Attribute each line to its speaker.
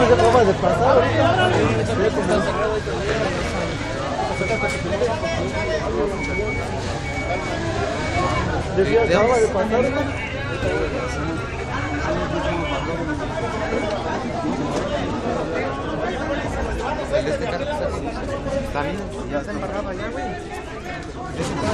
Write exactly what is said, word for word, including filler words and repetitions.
Speaker 1: se acaba de pasar. Decía, acaba de pasar.
Speaker 2: Este carro está bien, ya se embarraba ya, güey.